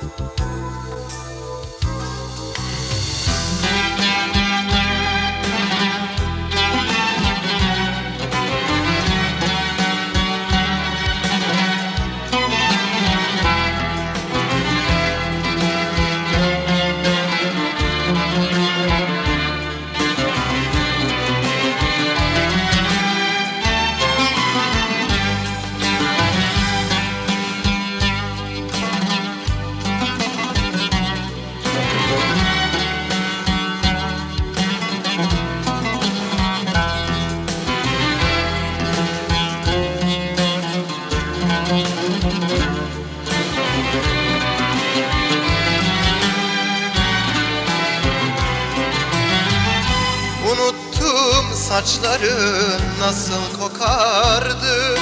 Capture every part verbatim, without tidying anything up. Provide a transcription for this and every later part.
Unuttum saçların nasıl kokardı,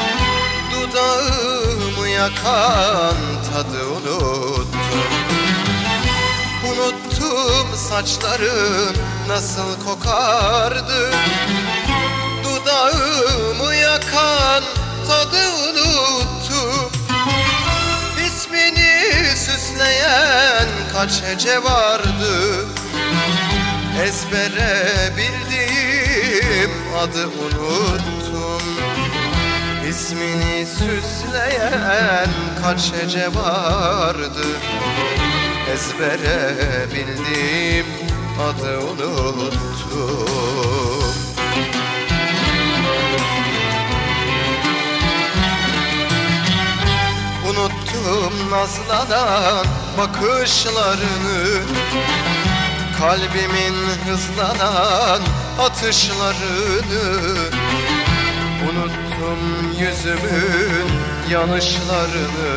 dudağımı yakan tadı unuttum. Unuttum saçların nasıl kokardı, dudağımı yakan tadı unuttum. İsmini süsleyen kaç hece vardı, ezbere bildiğim adı unuttum. İsmini süsleyen kaç hece vardı, ezbere bildiğim adı unuttum. Unuttum nazlanan bakışlarını, kalbimin hızlanan atışlarını. Unuttum yüzümün yanışlarını,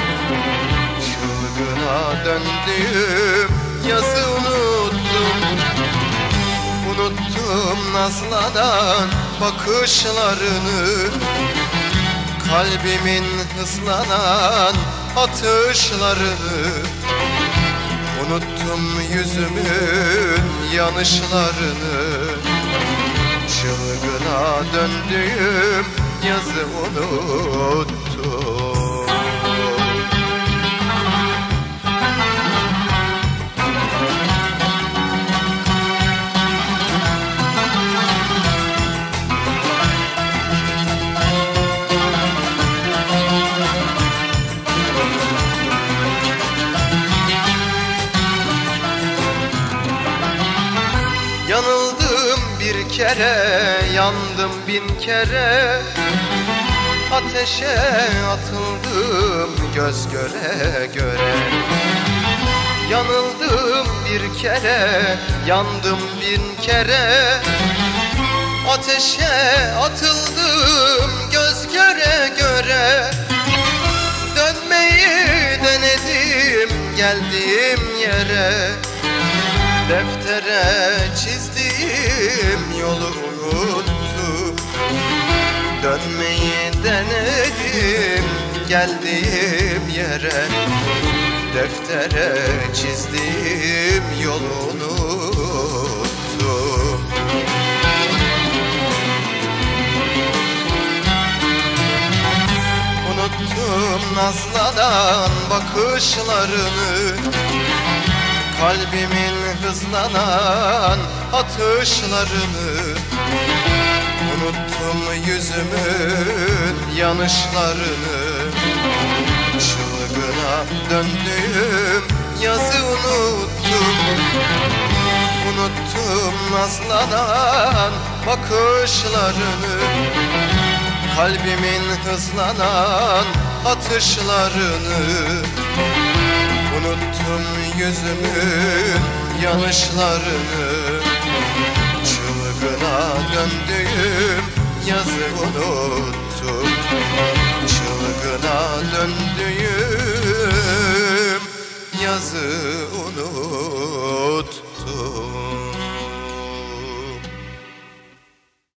çılgına döndüğüm yazı unuttum. Unuttum nazlanan bakışlarını, kalbimin hızlanan atışlarını. Unuttum yüzümün yanışlarını, çılgına döndüğüm yazı unuttum. Yanıldım bir kere, yandım bin kere, ateşe atıldım göz göre göre. Yanıldım bir kere, yandım bin kere, ateşe atıldım göz göre göre. Dönmeyi denedim geldiğim yere, deftere çizdiğim yolu unuttum. Dönmeyi denedim geldiğim yere, deftere çizdiğim yolu unuttum. Unuttum nazlanan bakışlarını, kalbimin hızlanan atışlarını. Unuttum yüzümün yanışlarını, çılgına döndüğüm yazı unuttum. Unuttum nazlanan bakışlarını, kalbimin hızlanan atışlarını. Unuttum yüzümün yanışlarını, çılgına döndüğüm yazı unuttum. Çılgına döndüğüm yazı unuttum.